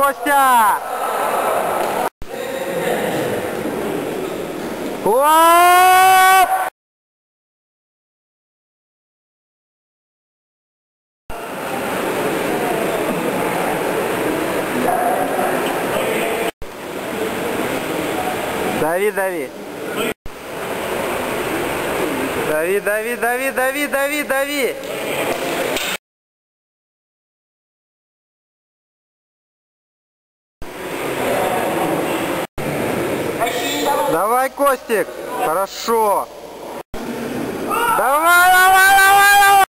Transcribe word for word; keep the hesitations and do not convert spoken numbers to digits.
Костя! Оп! Дави, дави. Дави, дави, дави, дави, дави, дави. Давай, Костик. Хорошо.